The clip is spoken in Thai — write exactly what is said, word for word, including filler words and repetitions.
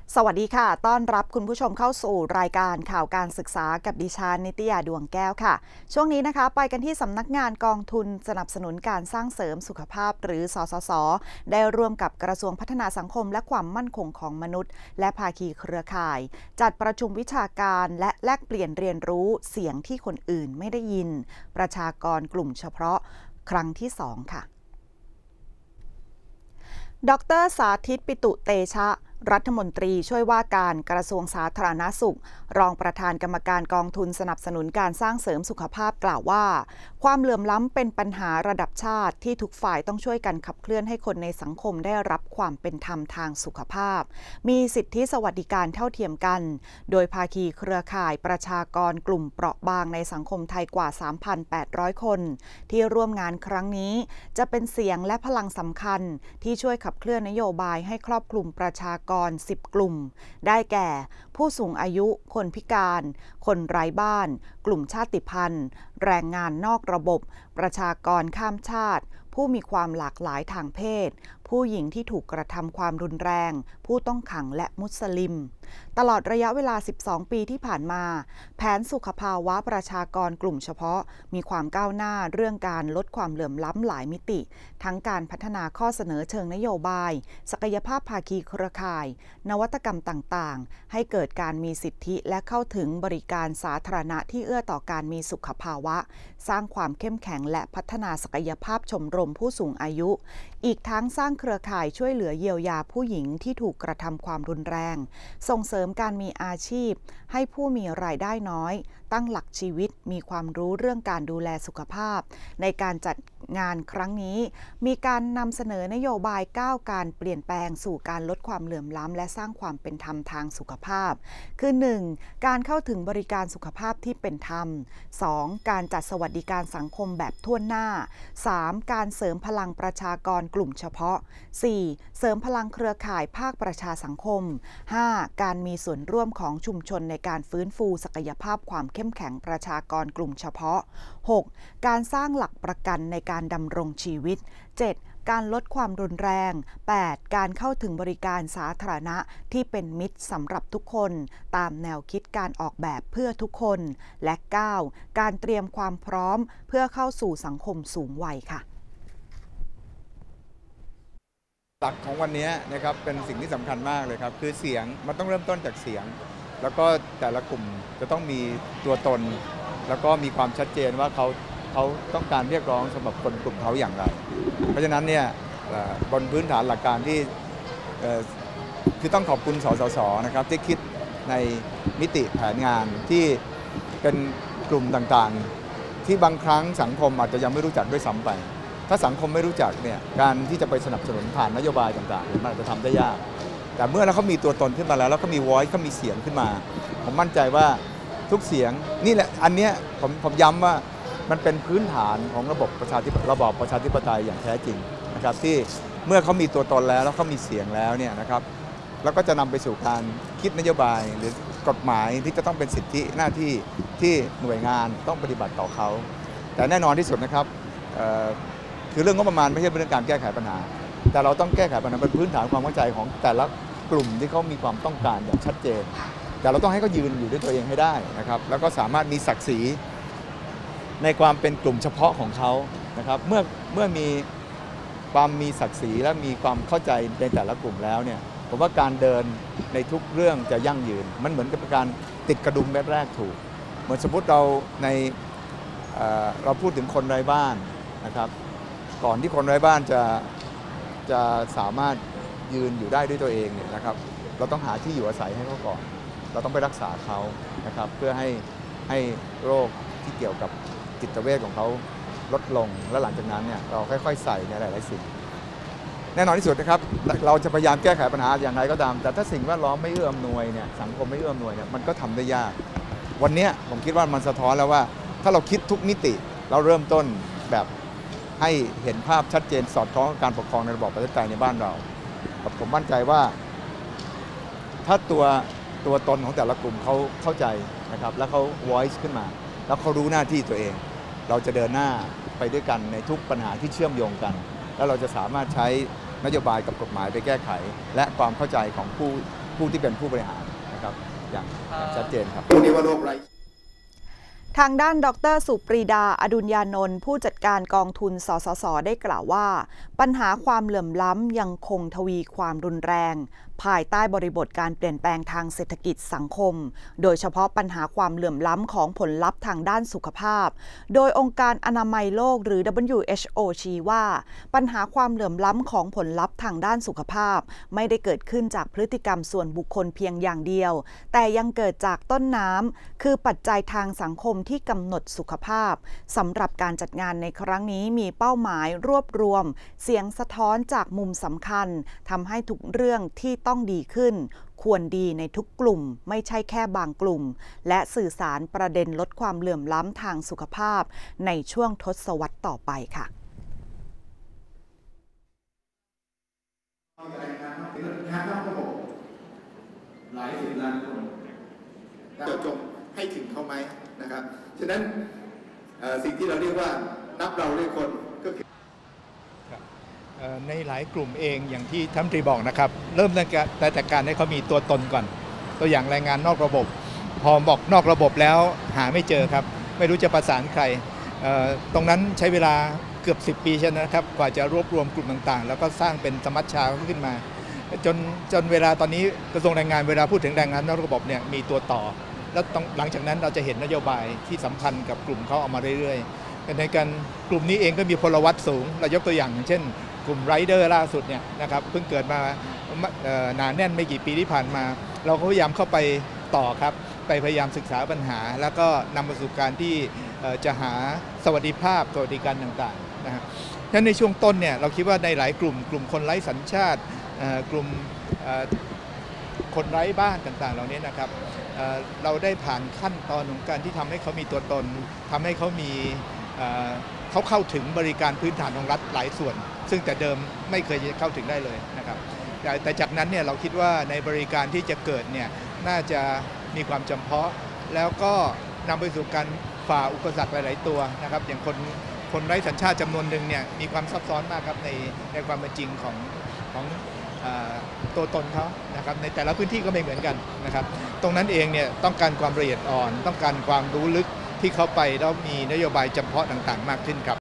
สวัสดีค่ะต้อนรับคุณผู้ชมเข้าสู่รายการข่าวการศึกษากับดิฉันนิตยาดวงแก้วค่ะช่วงนี้นะคะไปกันที่สำนักงานกองทุนสนับสนุนการสร้างเสริมสุขภาพหรือสสสได้ร่วมกับกระทรวงพัฒนาสังคมและความมั่นคงของมนุษย์และภาคีเครือข่ายจัดประชุมวิชาการและแลกเปลี่ยนเรียนรู้เสียงที่คนอื่นไม่ได้ยินประชากรกลุ่มเฉพาะครั้งที่สองค่ะดร.สาธิตปิตุเตชะรัฐมนตรีช่วยว่าการกระทรวงสาธารณสุขรองประธานกรรมการกองทุนสนับสนุนการสร้างเสริมสุขภาพกล่าวว่าความเหลื่อมล้ำเป็นปัญหาระดับชาติที่ทุกฝ่ายต้องช่วยกันขับเคลื่อนให้คนในสังคมได้รับความเป็นธรรมทางสุขภาพมีสิทธิสวัสดิการเท่าเทียมกันโดยภาคีเครือข่ายประชากรกลุ่มเปราะบางในสังคมไทยกว่า สามพันแปดร้อย คนที่ร่วมงานครั้งนี้จะเป็นเสียงและพลังสำคัญที่ช่วยขับเคลื่อนนโยบายให้ครอบคลุมประชากรสิบกลุ่มได้แก่ผู้สูงอายุคนพิการคนไร้บ้านกลุ่มชาติพันธุ์แรงงานนอกระบบประชากรข้ามชาติผู้มีความหลากหลายทางเพศผู้หญิงที่ถูกกระทำความรุนแรงผู้ต้องขังและมุสลิมตลอดระยะเวลาสิบสองปีที่ผ่านมาแผนสุขภาวะประชากรกลุ่มเฉพาะมีความก้าวหน้าเรื่องการลดความเหลื่อมล้ำหลายมิติทั้งการพัฒนาข้อเสนอเชิงนโยบายศักยภาพภาคีเครือข่ายนวัตกรรมต่างๆให้เกิดการมีสิทธิและเข้าถึงบริการสาธารณะที่เอื้อต่อการมีสุขภาวะสร้างความเข้มแข็งและพัฒนาศักยภาพชมรมผู้สูงอายุอีกทั้งสร้างเครือข่ายช่วยเหลือเยียวยาผู้หญิงที่ถูกกระทำความรุนแรงส่งเสริมการมีอาชีพให้ผู้มีรายได้น้อยตั้งหลักชีวิตมีความรู้เรื่องการดูแลสุขภาพในการจัดงานครั้งนี้มีการนำเสนอนโยบายก้าวการเปลี่ยนแปลงสู่การลดความเหลื่อมล้ำและสร้างความเป็นธรรมทางสุขภาพคือ หนึ่ง การเข้าถึงบริการสุขภาพที่เป็นธรรม สอง การจัดสวัสดิการสังคมแบบทั่วหน้า สาม การเสริมพลังประชากรกลุ่มเฉพาะ สี่ เสริมพลังเครือข่ายภาคประชาสังคม ห้า การมีส่วนร่วมของชุมชนในการฟื้นฟูศักยภาพความเข้มแข็งประชากรกลุ่มเฉพาะ หก การสร้างหลักประกันในการดำรงชีวิต เจ็ด การลดความรุนแรง แปด การเข้าถึงบริการสาธารณะที่เป็นมิตรสำหรับทุกคนตามแนวคิดการออกแบบเพื่อทุกคนและ เก้า การเตรียมความพร้อมเพื่อเข้าสู่สังคมสูงวัยค่ะหลักของวันนี้นะครับเป็นสิ่งที่สำคัญมากเลยครับคือเสียงมันต้องเริ่มต้นจากเสียงแล้วก็แต่ละกลุ่มจะต้องมีตัวตนแล้วก็มีความชัดเจนว่าเขาเขาต้องการเรียกร้องสำหรับคนกลุ่มเขาอย่างไรเพราะฉะนั้นเนี่ยบนพื้นฐานหลักการที่คือต้องขอบคุณสสสนะครับที่คิดในมิติแผนงานที่เป็นกลุ่มต่างๆที่บางครั้งสังคมอาจจะยังไม่รู้จักด้วยซ้ำไปถ้าสังคมไม่รู้จักเนี่ยการที่จะไปสนับสนุนผ่านนโยบายต่างๆมันอาจจะทำได้ยากแต่เมื่อแล้วเขามีตัวตนขึ้นมาแล้วแล้วก็มี voice เขามีเสียงขึ้นมาผมมั่นใจว่าทุกเสียงนี่แหละอันเนี้ยผมผมย้ำว่ามันเป็นพื้นฐานของระบบประชาธิประบอบประชาธิปไตยอย่างแท้จริงนะครับที่เมื่อเขามีตัวตนแล้วแล้วเขามีเสียงแล้วเนี่ยนะครับแล้วก็จะนำไปสู่การคิดนโยบายหรือกฎหมายที่จะต้องเป็นสิทธิหน้าที่ที่หน่วยงานต้องปฏิบัติต่อเขาแต่แน่นอนที่สุดนะครับคือเรื่องงบประมาณไม่ใช่เรื่องการแก้ไขปัญหาแต่เราต้องแก้ไขปัญหาเป็นพื้นฐานความเข้าใจของแต่ละกลุ่มที่เขามีความต้องการอย่างชัดเจนแต่เราต้องให้เขายืนอยู่ด้วยตัวเองให้ได้นะครับแล้วก็สามารถมีศักดิ์ศรีในความเป็นกลุ่มเฉพาะของเขานะครับเมื่อเมื่อมีความมีศักดิ์ศรีและมีความเข้าใจในแต่ละกลุ่มแล้วเนี่ยผมว่าการเดินในทุกเรื่องจะยั่งยืนมันเหมือนกับการติดกระดุมเม็ดแรกถูกเหมือนสมมติเราในเราพูดถึงคนไร้บ้านนะครับก่อนที่คนไร้บ้านจะจะสามารถยืนอยู่ได้ด้วยตัวเองเนี่ยนะครับเราต้องหาที่อยู่อาศัยให้เขาก่อนเราต้องไปรักษาเขานะครับเพื่อให้ให้โรคที่เกี่ยวกับจิตเวชของเขาลดลงและหลังจากนั้นเนี่ยเราค่อยๆใส่ในหลายๆสิ่งแน่นอนที่สุดนะครับเราจะพยายามแก้ไขปัญหาอย่างไรก็ตามแต่ถ้าสิ่งแวดล้อมไม่เอื้ออำนวยเนี่ยสังคมไม่เอื้ออำนวยเนี่ยมันก็ทำได้ยากวันนี้ผมคิดว่ามันสะท้อนแล้วว่าถ้าเราคิดทุกมิติเราเริ่มต้นแบบให้เห็นภาพชัดเจนสอดคล้องกับการปกครองในระบอบประชาธิปไตยในบ้านเราผมมั่นใจว่าถ้าตัวตัวตนของแต่ละกลุ่มเขาเข้าใจนะครับแล้วเขา voice ขึ้นมาแล้วเขารู้หน้าที่ตัวเองเราจะเดินหน้าไปด้วยกันในทุกปัญหาที่เชื่อมโยงกัน แล้วเราจะสามารถใช้นโยบายกับกฎหมายไปแก้ไขและความเข้าใจของผู้ผู้ที่เป็นผู้บริหารนะครับอย่างอย่างชัดเจนครับตัวนี้ว่าโรคไรทางด้านดรสุปรีดาอดุลยานนท์ผู้จัดการกองทุนสสสได้กล่าวว่าปัญหาความเหลื่อมล้ำยังคงทวีความรุนแรงภายใต้บริบทการเปลี่ยนแปลงทางเศรษฐกิจสังคมโดยเฉพาะปัญหาความเหลื่อมล้ำของผลลัพธ์ทางด้านสุขภาพโดยองค์การอนามัยโลกหรือ ดับเบิลยู เอช โอ ชี้ว่าปัญหาความเหลื่อมล้ำของผลลัพธ์ทางด้านสุขภาพไม่ได้เกิดขึ้นจากพฤติกรรมส่วนบุคคลเพียงอย่างเดียวแต่ยังเกิดจากต้นน้ำคือปัจจัยทางสังคมที่กำหนดสุขภาพสำหรับการจัดงานในครั้งนี้มีเป้าหมายรวบรวมเสียงสะท้อนจากมุมสำคัญทำให้ทุกเรื่องที่ต้องดีขึ้นควรดีในทุกกลุ่มไม่ใช่แค่บางกลุ่มและสื่อสารประเด็นลดความเหลื่อมล้ำทางสุขภาพในช่วงทศวรรษต่อไปค่ะหลายสิบล้านคนเจาะจงให้ถึงเขาไหมนะครับฉะนั้นสิ่งที่เราเรียกว่านับเราด้วยคนก็คือในหลายกลุ่มเองอย่างที่ท่านตรีบอกนะครับเริ่มตั้งแต่จัดการให้เขามีตัวตนก่อนตัวอย่างแรงงานนอกระบบพอบอกนอกระบบแล้วหาไม่เจอครับไม่รู้จะประสานใครตรงนั้นใช้เวลาเกือบสิบปีใช่ไหมครับกว่าจะรวบรวมกลุ่มต่างๆแล้วก็สร้างเป็นสมัชชาขึ้นมาจนจนเวลาตอนนี้กระทรวงแรงงานเวลาพูดถึงแรงงานนอกระบบเนี่ยมีตัวต่อแล้วหลังจากนั้นเราจะเห็นนโยบายที่สัมพันธ์กับกลุ่มเขาออกมาเรื่อยๆในการกลุ่มนี้เองก็มีพลวัตสูงเรายกตัวอย่างอย่างเช่นกลุ่มไรเดอร์ล่าสุดเนี่ยนะครับเพิ่งเกิดมาหนาแน่นไม่กี่ปีที่ผ่านมาเราก็พยายามเข้าไปต่อครับไปพยายามศึกษาปัญหาแล้วก็นำมาสู่การที่จะหาสวัสดิภาพสวัสดิการต่างๆนะฮะฉะนั้นในช่วงต้นเนี่ยเราคิดว่าในหลายกลุ่มกลุ่มคนไร้สัญชาติกลุ่มคนไร้บ้านต่างๆเหล่านี้นะครับเราได้ผ่านขั้นตอนของการที่ทำให้เขามีตัวตนทำให้เขามีเขาเข้าถึงบริการพื้นฐานของรัฐหลายส่วนซึ่งแต่เดิมไม่เคยจะเข้าถึงได้เลยนะครับแต่จากนั้นเนี่ยเราคิดว่าในบริการที่จะเกิดเนี่ยน่าจะมีความจำเพาะแล้วก็นำไปสู่การฝ่าอุปสรรคหลายๆตัวนะครับอย่างคนคนไร้สัญชาติจำนวนหนึ่งเนี่ยมีความซับซ้อนมากครับในในความเป็นจริงของของตัวตนเขานะครับในแต่ละพื้นที่ก็ไม่เหมือนกันนะครับตรงนั้นเองเนี่ยต้องการความละเอียดอ่อนต้องการความรู้ลึกที่เขาไปแล้วมีนโยบายจำเพาะต่างๆมากขึ้นครับ